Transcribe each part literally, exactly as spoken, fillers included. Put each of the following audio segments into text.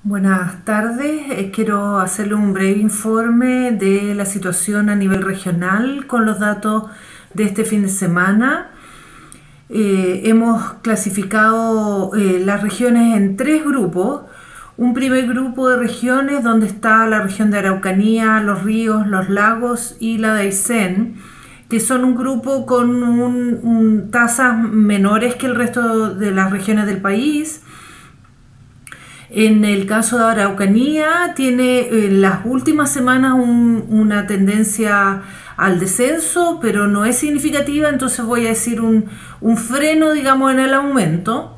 Buenas tardes, Eh, quiero hacerle un breve informe de la situación a nivel regional con los datos de este fin de semana. Eh, hemos clasificado eh, las regiones en tres grupos. Un primer grupo de regiones donde está la región de Araucanía, los ríos, los lagos y la de Aysén, que son un grupo con un, un, tasas menores que el resto de las regiones del país. En el caso de Araucanía tiene en las últimas semanas un, una tendencia al descenso, pero no es significativa, entonces voy a decir un, un freno, digamos, en el aumento.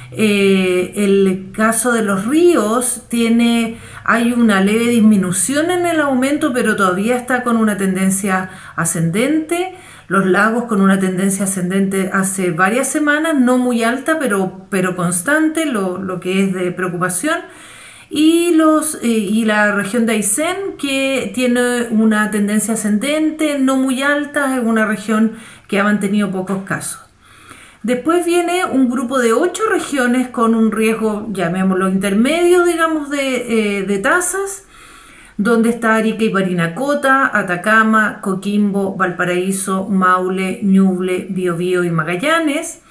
Eh, el caso de los ríos tiene, hay una leve disminución en el aumento, pero todavía está con una tendencia ascendente. Los lagos con una tendencia ascendente hace varias semanas, no muy alta, pero, pero constante, lo, lo que es de preocupación. Y, los, eh, y la región de Aysén, que tiene una tendencia ascendente, no muy alta, es una región que ha mantenido pocos casos. Después viene un grupo de ocho regiones con un riesgo, llamémoslo intermedio, digamos, de, eh, de tasas, donde está Arica y Parinacota, Atacama, Coquimbo, Valparaíso, Maule, Ñuble, Biobío y Magallanes,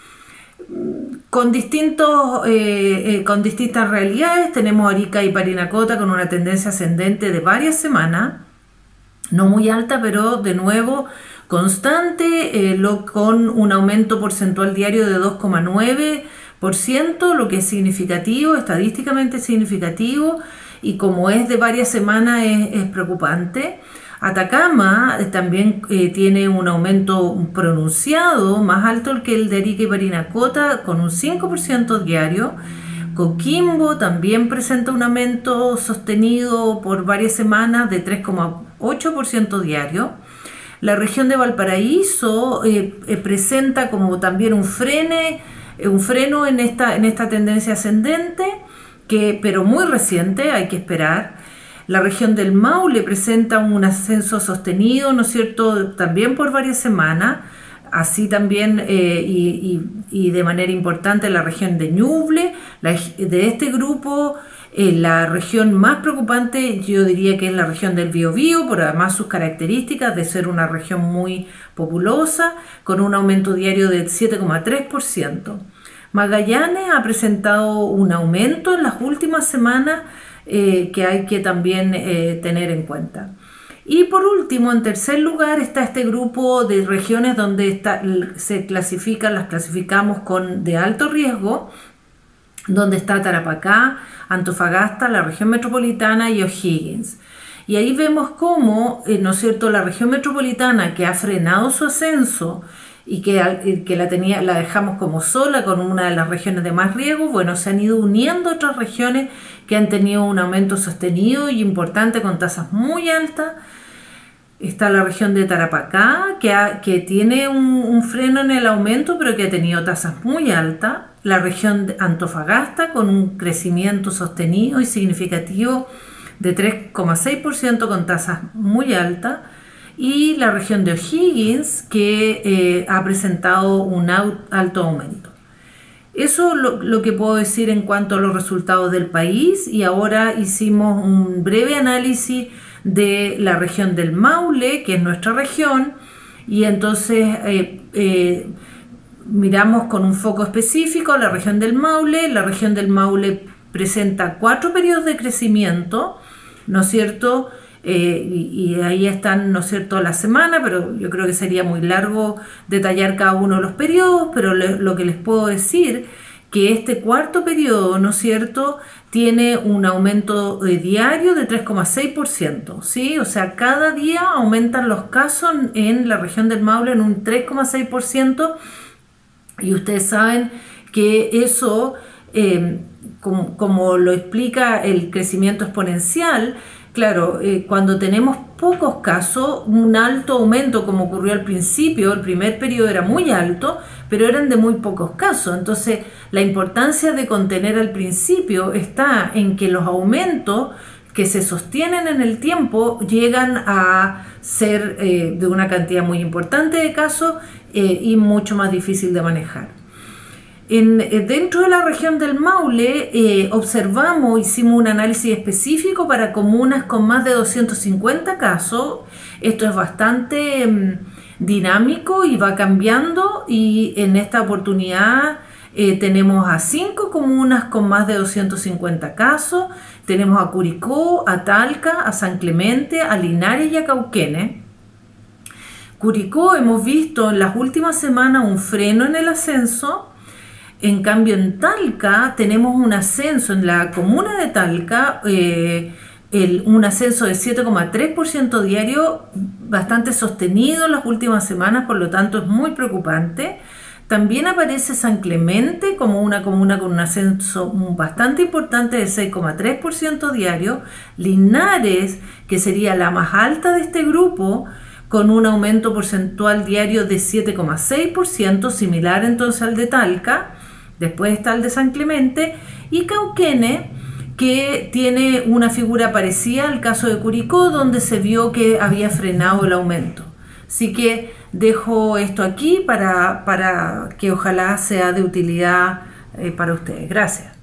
con, distintos, eh, eh, con distintas realidades. Tenemos Arica y Parinacota con una tendencia ascendente de varias semanas, no muy alta, pero de nuevo constante, eh, lo, con un aumento porcentual diario de dos coma nueve por ciento, lo que es significativo, estadísticamente significativo, y como es de varias semanas es, es preocupante. Atacama también eh, tiene un aumento pronunciado, más alto que el de Arica y Parinacota, con un cinco por ciento diario. Coquimbo también presenta un aumento sostenido por varias semanas de tres coma ocho por ciento diario. La región de Valparaíso eh, eh, presenta como también un, frene, eh, un freno en esta, en esta tendencia ascendente, que, pero muy reciente, hay que esperar. La región del Maule presenta un ascenso sostenido, ¿no es cierto?, también por varias semanas. Así también eh, y, y, y de manera importante la región de Ñuble. La, de este grupo, eh, la región más preocupante yo diría que es la región del Biobío, por además sus características de ser una región muy populosa, con un aumento diario del siete coma tres por ciento. Magallanes ha presentado un aumento en las últimas semanas eh, que hay que también eh, tener en cuenta. Y por último, en tercer lugar, está este grupo de regiones donde está, se clasifican, las clasificamos con de alto riesgo, donde está Tarapacá, Antofagasta, la región metropolitana y O'Higgins. Y ahí vemos cómo, eh, ¿no es cierto?, la región metropolitana, que ha frenado su ascenso y que, que la, tenía, la dejamos como sola con una de las regiones de más riesgo, bueno, se han ido uniendo otras regiones que han tenido un aumento sostenido y importante con tasas muy altas. Está la región de Tarapacá, que, ha, que tiene un, un freno en el aumento, pero que ha tenido tasas muy altas. La región de Antofagasta, con un crecimiento sostenido y significativo de tres coma seis por ciento con tasas muy altas. Y la región de O'Higgins, que eh, ha presentado un alto aumento. Eso es lo, lo que puedo decir en cuanto a los resultados del país, y ahora hicimos un breve análisis de la región del Maule, que es nuestra región, y entonces eh, eh, miramos con un foco específico la región del Maule. La región del Maule presenta cuatro periodos de crecimiento, ¿no es cierto?, Eh, y, y ahí están, ¿no es cierto?, la semana, pero yo creo que sería muy largo detallar cada uno de los periodos, pero le, lo que les puedo decir que este cuarto periodo, ¿no es cierto?, tiene un aumento eh, diario de tres coma seis por ciento, ¿sí? O sea, cada día aumentan los casos en la región del Maule en un tres coma seis por ciento, y ustedes saben que eso, eh, como, como lo explica el crecimiento exponencial, claro, eh, cuando tenemos pocos casos, un alto aumento como ocurrió al principio, el primer periodo era muy alto, pero eran de muy pocos casos. Entonces, la importancia de contener al principio está en que los aumentos que se sostienen en el tiempo llegan a ser eh, de una cantidad muy importante de casos eh, y mucho más difícil de manejar. En, eh, dentro de la región del Maule eh, observamos, hicimos un análisis específico para comunas con más de doscientos cincuenta casos. Esto es bastante eh, dinámico y va cambiando, y en esta oportunidad eh, tenemos a cinco comunas con más de doscientos cincuenta casos. Tenemos a Curicó, a Talca, a San Clemente, a Linares y a Cauquenes. Curicó hemos visto en las últimas semanas un freno en el ascenso. En cambio, en Talca tenemos un ascenso, en la comuna de Talca, eh, el, un ascenso de siete coma tres por ciento diario, bastante sostenido en las últimas semanas, por lo tanto es muy preocupante. También aparece San Clemente como una comuna con un ascenso bastante importante de seis coma tres por ciento diario. Linares, que sería la más alta de este grupo, con un aumento porcentual diario de siete coma seis por ciento, similar entonces al de Talca. Después está el de San Clemente, y Cauquenes, que tiene una figura parecida al caso de Curicó, donde se vio que había frenado el aumento. Así que dejo esto aquí para, para que ojalá sea de utilidad eh, para ustedes. Gracias.